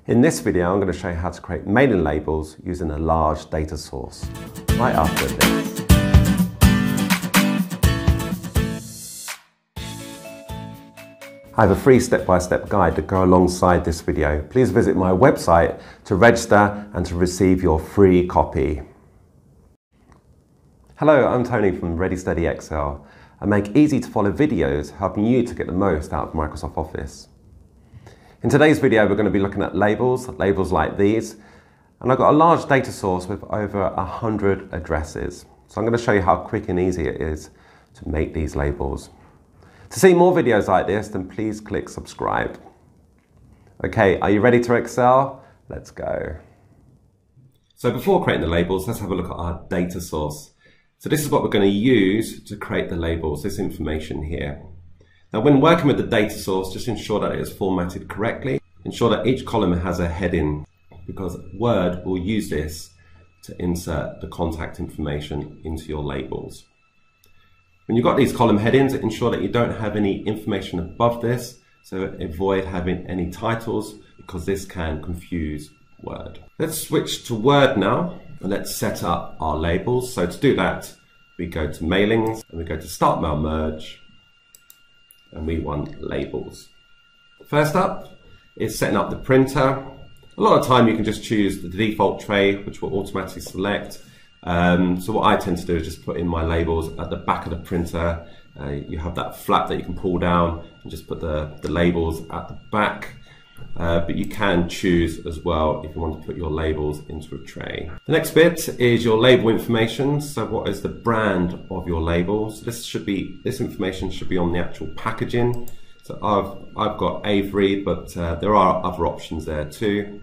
In this video, I'm going to show you how to create mailing labels using a large data source. Right after this. I have a free step-by-step guide to go alongside this video. Please visit my website to register and to receive your free copy. Hello, I'm Tony from Ready Steady Excel. I make easy to follow videos helping you to get the most out of Microsoft Office. In today's video, we're going to be looking at labels like these, and I've got a large data source with over 100 addresses. So I'm going to show you how quick and easy it is to make these labels. To see more videos like this, then please click subscribe. Okay, are you ready to excel? Let's go. So before creating the labels, let's have a look at our data source. So this is what we're going to use to create the labels, this information here. Now, when working with the data source, just ensure that it is formatted correctly. Ensure that each column has a heading, because Word will use this to insert the contact information into your labels. When you've got these column headings, ensure that you don't have any information above this, so avoid having any titles, because this can confuse Word. Let's switch to Word now, and let's set up our labels. So to do that, we go to Mailings, and we go to Start Mail Merge, and we want labels. First up is setting up the printer. A lot of time you can just choose the default tray, which will automatically select. So what I tend to do is just put in my labels at the back of the printer. You have that flap that you can pull down and just put the labels at the back. But you can choose as well if you want to put your labels into a tray. The next bit is your label information. So what is the brand of your labels? So this information should be on the actual packaging. So I've got Avery, but there are other options there too.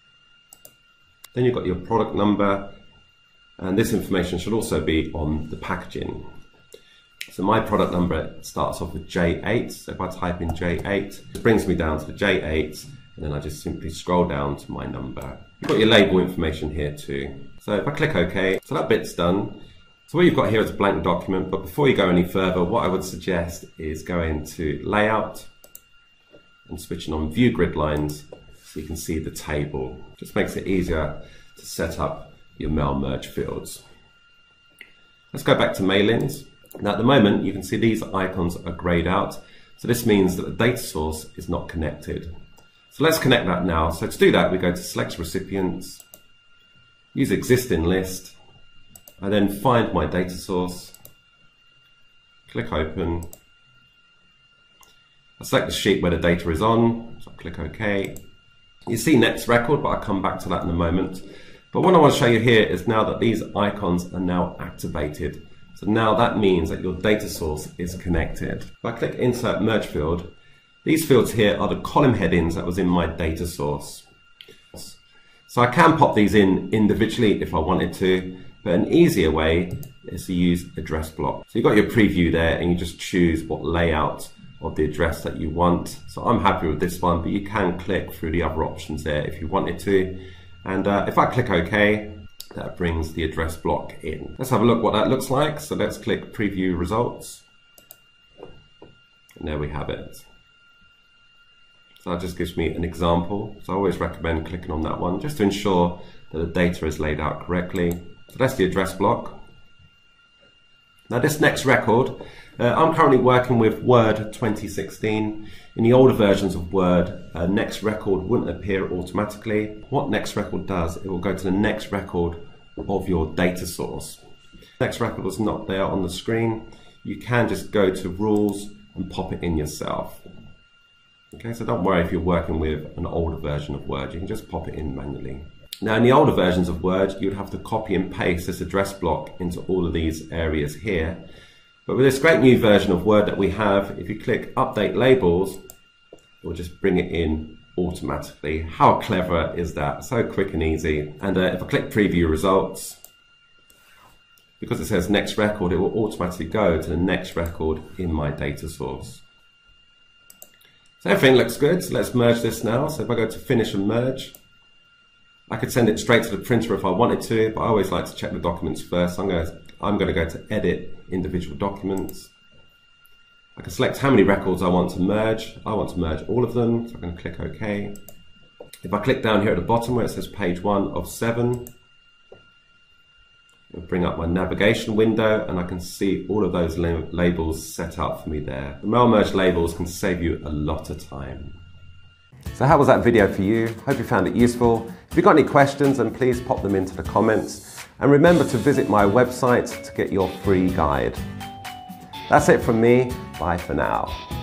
Then you've got your product number, and this information should also be on the packaging. So my product number starts off with J8. So if I type in J8, it brings me down to the J8, and then I just simply scroll down to my number. You've got your label information here too. So if I click OK, so that bit's done. So what you've got here is a blank document, but before you go any further, what I would suggest is going to Layout and switching on View Grid Lines so you can see the table. Just makes it easier to set up your mail merge fields. Let's go back to Mailings. Now at the moment, you can see these icons are grayed out. So this means that the data source is not connected. So let's connect that now. So to do that, we go to Select Recipients, use Existing List, and then find my data source, click Open. I select the sheet where the data is on, so I click OK. You see Next Record, but I'll come back to that in a moment. But what I want to show you here is now that these icons are now activated. So now that means that your data source is connected. If I click Insert Merge Field, these fields here are the column headings that was in my data source. So I can pop these in individually if I wanted to, but an easier way is to use address block. So you've got your preview there and you just choose what layout of the address that you want. So I'm happy with this one, but you can click through the other options there if you wanted to. And if I click OK, that brings the address block in. Let's have a look what that looks like. So let's click Preview Results. And there we have it. So that just gives me an example. So I always recommend clicking on that one just to ensure that the data is laid out correctly. So that's the address block. Now this next record, I'm currently working with Word 2016. In the older versions of Word, next record wouldn't appear automatically. What next record does, it will go to the next record of your data source. Next record was not there on the screen. You can just go to Rules and pop it in yourself. Okay, so don't worry if you're working with an older version of Word, you can just pop it in manually. Now in the older versions of Word, you'd have to copy and paste this address block into all of these areas here. But with this great new version of Word that we have, if you click Update Labels, it will just bring it in automatically. How clever is that? So quick and easy. And if I click Preview Results, because it says Next Record, it will automatically go to the next record in my data source. So everything looks good. So let's merge this now. So if I go to Finish and Merge, I could send it straight to the printer if I wanted to, but I always like to check the documents first. I'm going to go to Edit Individual Documents. I can select how many records I want to merge. I want to merge all of them, so I'm going to click OK. If I click down here at the bottom where it says page 1 of 7, I'll bring up my navigation window and I can see all of those labels set up for me there. The mail merge labels can save you a lot of time. So how was that video for you? Hope you found it useful. If you've got any questions, then please pop them into the comments. And remember to visit my website to get your free guide. That's it from me. Bye for now.